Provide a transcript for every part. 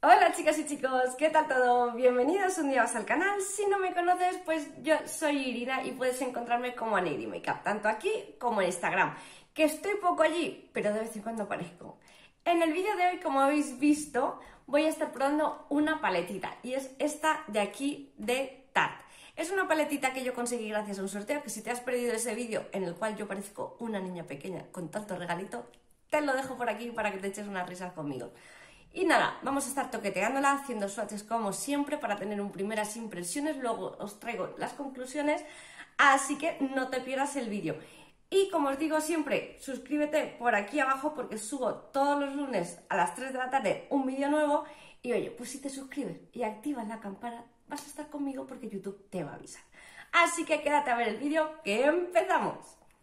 Hola chicas y chicos, ¿qué tal todo? Bienvenidos un día más al canal. Si no me conoces, pues yo soy Irina y puedes encontrarme como Neidi Makeup, tanto aquí como en Instagram, que estoy poco allí, pero de vez en cuando aparezco. En el vídeo de hoy, como habéis visto, voy a estar probando una paletita y es esta de aquí de Tarte. Es una paletita que yo conseguí gracias a un sorteo, que si te has perdido ese vídeo en el cual yo parezco una niña pequeña con tanto regalito, te lo dejo por aquí para que te eches unas risas conmigo. Y nada, vamos a estar toqueteándola, haciendo swatches como siempre para tener un primeras impresiones, luego os traigo las conclusiones, así que no te pierdas el vídeo. Y como os digo siempre, suscríbete por aquí abajo porque subo todos los lunes a las 3 de la tarde un vídeo nuevo y oye, pues si te suscribes y activas la campana vas a estar conmigo porque YouTube te va a avisar. Así que quédate a ver el vídeo que empezamos.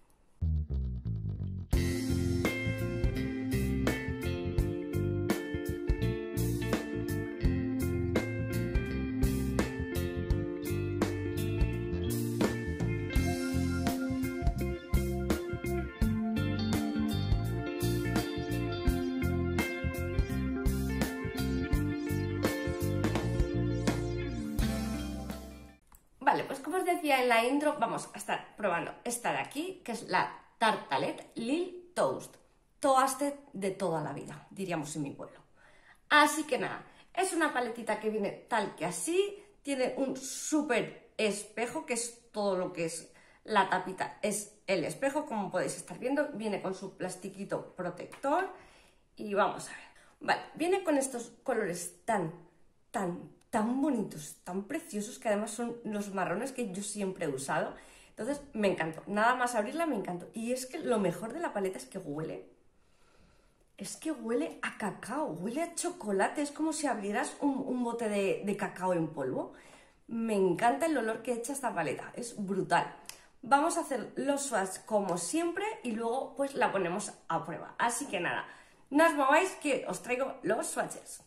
Vale, pues como os decía en la intro, vamos a estar probando esta de aquí, que es la Tartelette Lil Toast. Toasted de toda la vida, diríamos en mi pueblo. Así que nada, es una paletita que viene tal que así, tiene un súper espejo, que es todo lo que es la tapita, es el espejo, como podéis estar viendo, viene con su plastiquito protector y vamos a ver. Vale, viene con estos colores tan bonitos, tan preciosos, que además son los marrones que yo siempre he usado. Entonces me encantó, nada más abrirla me encantó. Y es que lo mejor de la paleta es que huele. Es que huele a cacao, huele a chocolate, es como si abrieras un bote de cacao en polvo. Me encanta el olor que echa esta paleta, es brutal. Vamos a hacer los swatches como siempre y luego pues la ponemos a prueba. Así que nada, no os mováis que os traigo los swatches.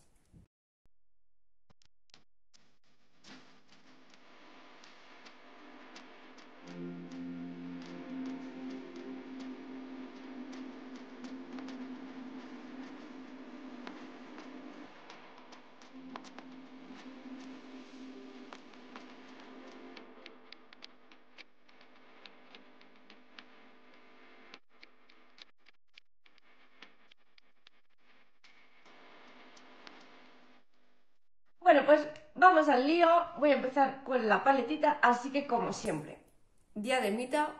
Bueno, pues vamos al lío. Voy a empezar con la paletita, así que como siempre, diademita.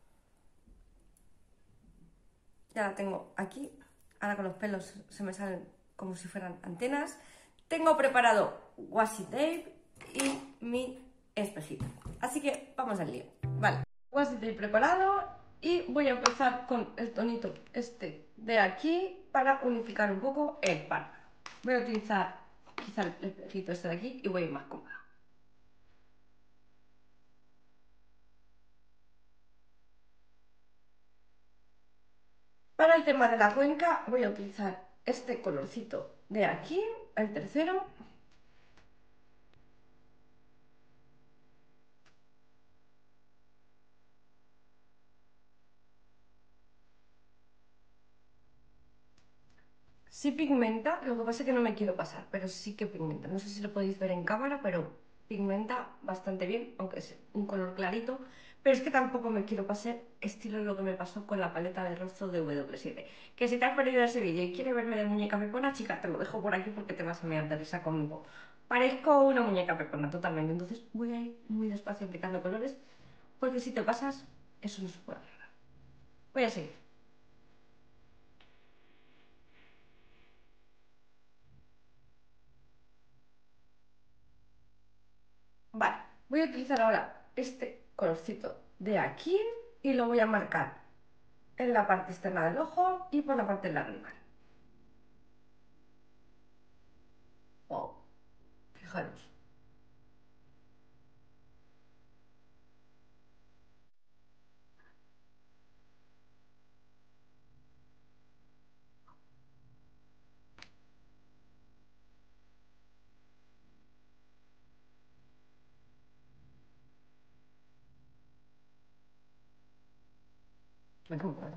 Ya la tengo aquí. Ahora con los pelos se me salen como si fueran antenas. Tengo preparado washi tape y mi espejito. Así que vamos al lío. Vale, washi tape preparado y voy a empezar con el tonito este de aquí para unificar un poco el párpado. Voy a utilizar quizá el espejito este de aquí y voy a ir más cómoda. Para el tema de la cuenca voy a utilizar este colorcito de aquí, el tercero. Sí pigmenta, lo que pasa es que no me quiero pasar, pero sí que pigmenta. No sé si lo podéis ver en cámara, pero pigmenta bastante bien, aunque es un color clarito. Pero es que tampoco me quiero pasar, estilo lo que me pasó con la paleta de rostro de W7. Que si te has perdido ese vídeo y quieres verme de muñeca pepona, chica, te lo dejo por aquí porque te vas a mear de risa conmigo. Parezco una muñeca pepona totalmente, entonces voy a ir muy despacio aplicando colores, porque si te pasas, eso no se puede arreglar. Voy a seguir. Vale, voy a utilizar ahora este colorcito de aquí y lo voy a marcar en la parte externa del ojo y por la parte de la nuca. Wow, fijaros. Me encanta.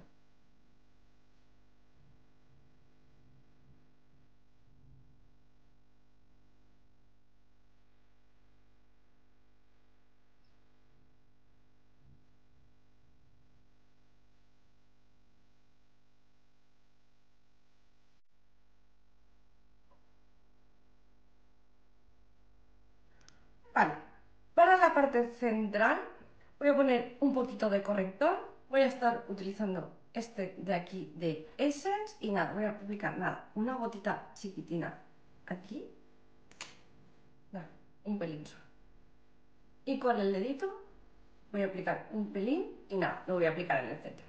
Vale, para la parte central voy a poner un poquito de corrector. Voy a estar utilizando este de aquí de Essence y nada, voy a aplicar nada, una gotita chiquitina aquí, nada, un pelín solo. Y con el dedito voy a aplicar un pelín y nada, lo voy a aplicar en el centro.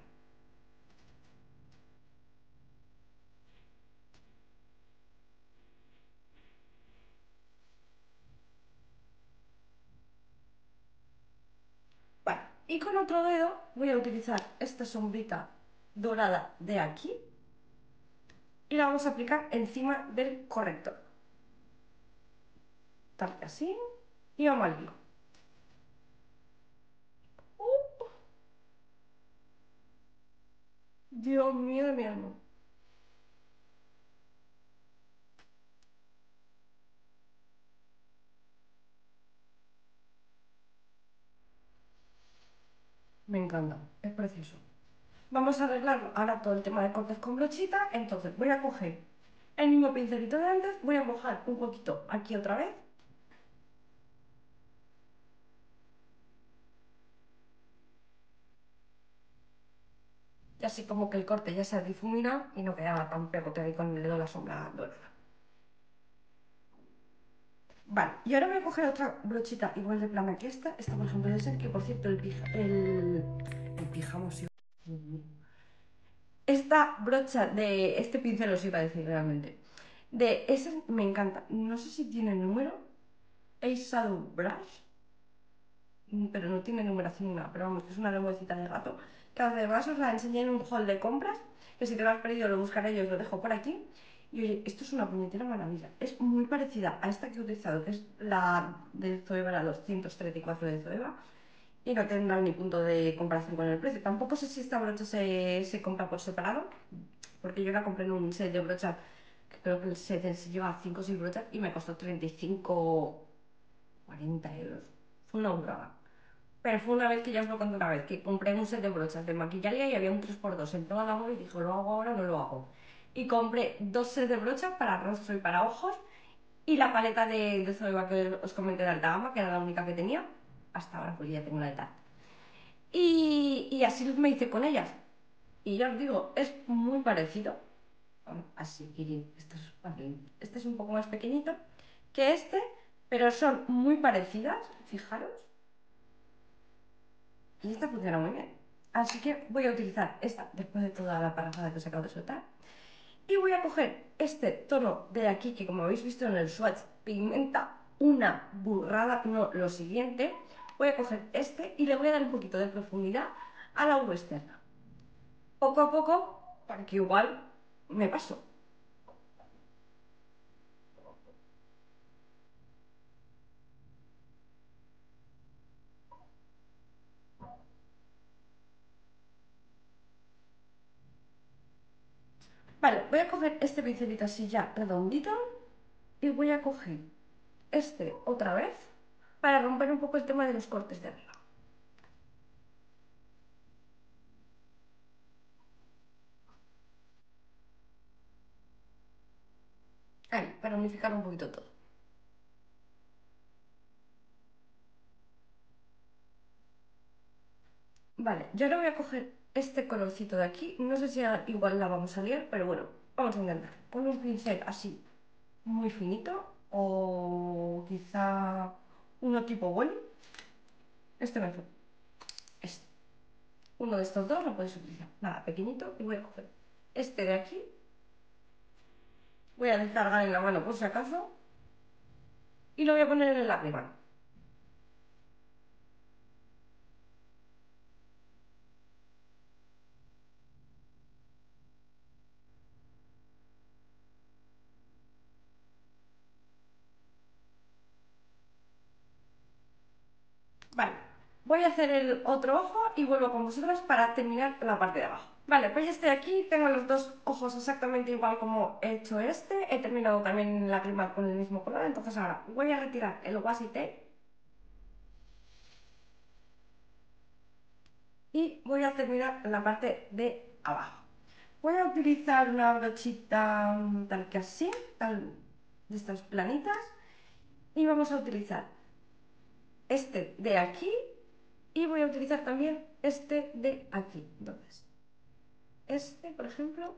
Vale, y con otro dedo voy a utilizar esta sombrita dorada de aquí y la vamos a aplicar encima del corrector. Tal que así y vamos al hilo. Dios mío de mi alma. Me encanta, es precioso. Vamos a arreglar ahora todo el tema de cortes con brochita. Entonces voy a coger el mismo pincelito de antes, voy a mojar un poquito aquí otra vez. Y así como que el corte ya se difumina y no queda tan pegote ahí con el dedo la sombra dorada. Vale, y ahora voy a coger otra brochita igual de plana que esta. Esta, por ejemplo, es el que, por cierto, el pijama, sí. Esta brocha de este pincel, os iba a decir realmente, de ese me encanta. No sé si tiene número. Ace Shadow Brush, pero no tiene numeración ni nada. Pero vamos, que es una lengüecita de gato. Que además os la enseñé en un haul de compras. Que si te lo has perdido, lo buscaré y os lo dejo por aquí. Y oye, esto es una puñetera maravilla. Es muy parecida a esta que he utilizado, que es la de Zoeva, la 234 de Zoeva. Y no tendrá ni punto de comparación con el precio. Tampoco sé si esta brocha se compra por separado, porque yo la compré en un set de brochas, que creo que el set se lleva 5 o 6 brochas y me costó 35, 40 euros. Fue una burrada. Pero fue una vez que ya os lo conté una vez, que compré un set de brochas de maquillaje y había un 3x2 en toda la web y dije, lo hago ahora o no lo hago. Y compré 2 sets de brochas para rostro y para ojos y la paleta de Zoeva que os comenté de alta gama, que era la única que tenía. Hasta ahora pues ya tengo la de tal. Y así me hice con ellas. Y ya os digo, es muy parecido. Así que este es un poco más pequeñito que este, pero son muy parecidas, fijaros. Y esta funciona muy bien. Así que voy a utilizar esta después de toda la parafada que os acabo de soltar. Y voy a coger este tono de aquí, que como habéis visto en el swatch, pigmenta una burrada, no lo siguiente. Voy a coger este y le voy a dar un poquito de profundidad a la western. Poco a poco, para que igual me paso. Vale, voy a coger este pincelito así ya redondito y voy a coger este otra vez para romper un poco el tema de los cortes de arriba. Ahí, para unificar un poquito todo. Vale, yo ahora voy a coger este colorcito de aquí. No sé si igual la vamos a liar, pero bueno, vamos a intentar. Con un pincel así, muy finito, o quizá uno tipo boli. Este mejor. Este. Uno de estos dos lo podéis utilizar. Nada, pequeñito. Y voy a coger este de aquí. Voy a descargar en la mano por si acaso. Y lo voy a poner en el lágrima. Vale, voy a hacer el otro ojo y vuelvo con vosotras para terminar la parte de abajo. Vale, pues ya estoy aquí, tengo los dos ojos exactamente igual como he hecho este. He terminado también la lágrima con el mismo color, entonces ahora voy a retirar el washi tape y voy a terminar la parte de abajo. Voy a utilizar una brochita tal que así, tal de estas planitas, y vamos a utilizar este de aquí y voy a utilizar también este de aquí. Entonces, este, por ejemplo.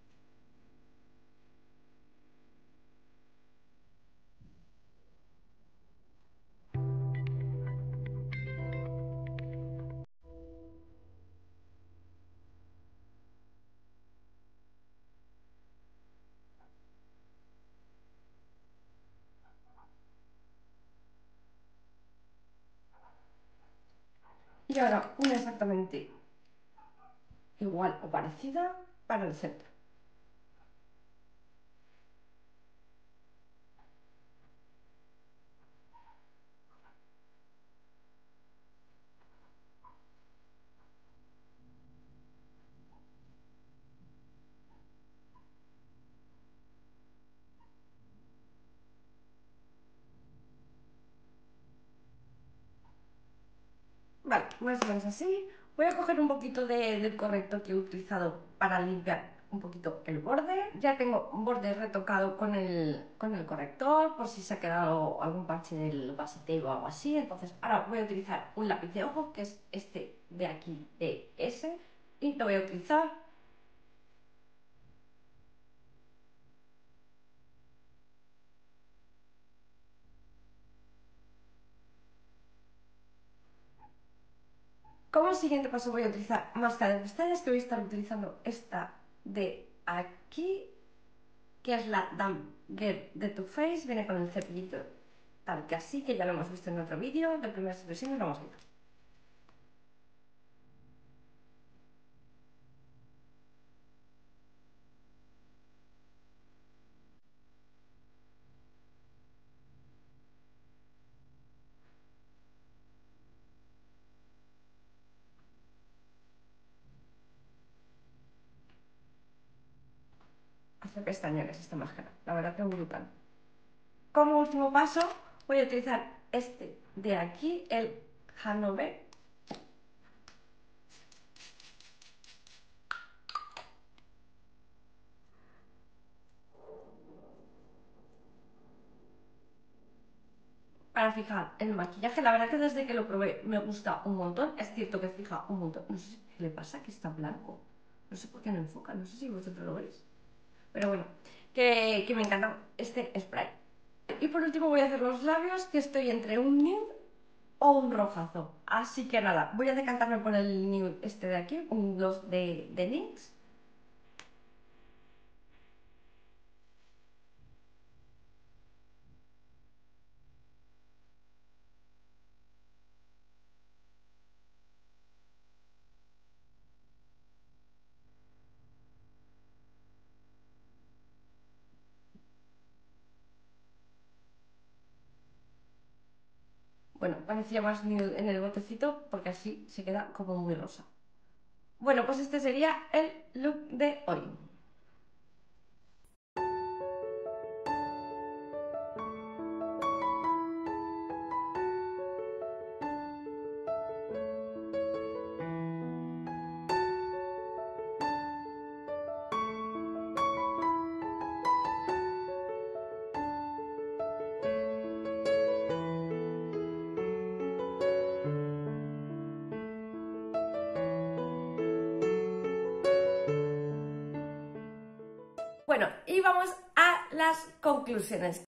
Y ahora una exactamente igual o parecida para el centro. Vale, más o menos así. Voy a coger un poquito del corrector que he utilizado para limpiar un poquito el borde. Ya tengo un borde retocado con el corrector, por si se ha quedado algún parche del base tape o algo así. Entonces ahora voy a utilizar un lápiz de ojo, que es este de aquí, de S, y lo voy a utilizar. Como siguiente paso voy a utilizar máscara de pestañas, que voy a estar utilizando esta de aquí, que es la Damp Get de Too Faced. Viene con el cepillito tal que así, que ya lo hemos visto en otro vídeo de primeras impresiones. Vamos a ir. Hace pestañones esta máscara, la verdad que brutal. Como último paso voy a utilizar este de aquí, el Hanover. Para fijar el maquillaje. La verdad que desde que lo probé me gusta un montón. Es cierto que fija un montón. No sé qué le pasa, que está blanco. No sé por qué no enfoca, no sé si vosotros lo veis. Pero bueno, que me encanta este spray. Y por último voy a hacer los labios, que estoy entre un nude o un rojazo. Así que nada, voy a decantarme por el nude este de aquí, un gloss de NYX. Bueno, parecía más nude en el botecito porque así se queda como muy rosa. Bueno, pues este sería el look de hoy. Bueno, y vamos a las conclusiones.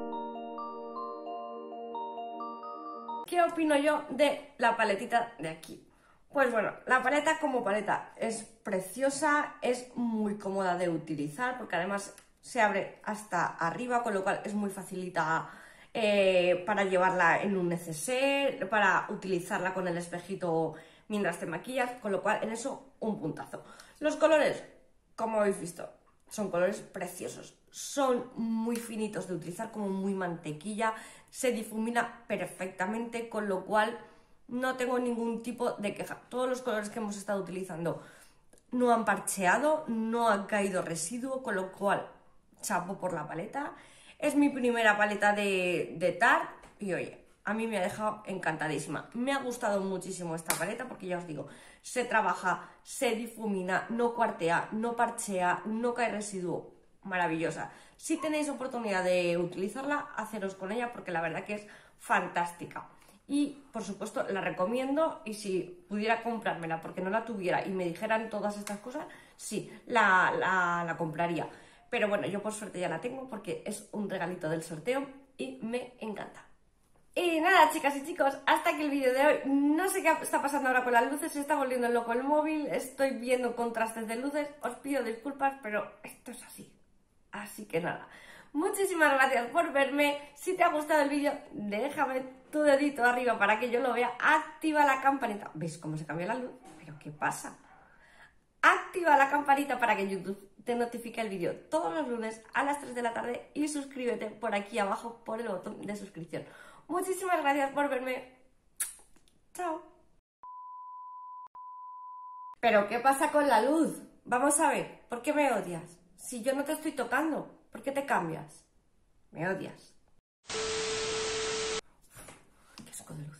¿Qué opino yo de la paletita de aquí? Pues bueno, la paleta como paleta es preciosa, es muy cómoda de utilizar porque además se abre hasta arriba, con lo cual es muy facilita para llevarla en un neceser, para utilizarla con el espejito mientras te maquillas, con lo cual en eso un puntazo. Los colores, como habéis visto, son colores preciosos, son muy finitos de utilizar, como muy mantequilla, se difumina perfectamente, con lo cual no tengo ningún tipo de queja. Todos los colores que hemos estado utilizando no han parcheado, no han caído residuo, con lo cual chapo por la paleta. Es mi primera paleta de Tarte y oye, a mí me ha dejado encantadísima. Me ha gustado muchísimo esta paleta porque ya os digo, se trabaja, se difumina, no cuartea, no parchea, no cae residuo. Maravillosa. Si tenéis oportunidad de utilizarla, haceros con ella porque la verdad que es fantástica. y por supuesto la recomiendo, y si pudiera comprármela porque no la tuviera y me dijeran todas estas cosas, sí, la compraría. Pero bueno, yo por suerte ya la tengo porque es un regalito del sorteo y me encanta. Y nada, chicas y chicos, hasta aquí el vídeo de hoy. No sé qué está pasando ahora con las luces, se está volviendo loco el móvil, estoy viendo contrastes de luces, os pido disculpas, pero esto es así. Así que nada, muchísimas gracias por verme. Si te ha gustado el vídeo, déjame tu dedito arriba para que yo lo vea. Activa la campanita. ¿Veis cómo se cambia la luz? ¿Pero qué pasa? Activa la campanita para que YouTube te notifique el vídeo todos los lunes a las 3 de la tarde y suscríbete por aquí abajo por el botón de suscripción. Muchísimas gracias por verme. Chao. ¿Pero qué pasa con la luz? Vamos a ver, ¿por qué me odias? Si yo no te estoy tocando, ¿por qué te cambias? Me odias. Qué asco de luz.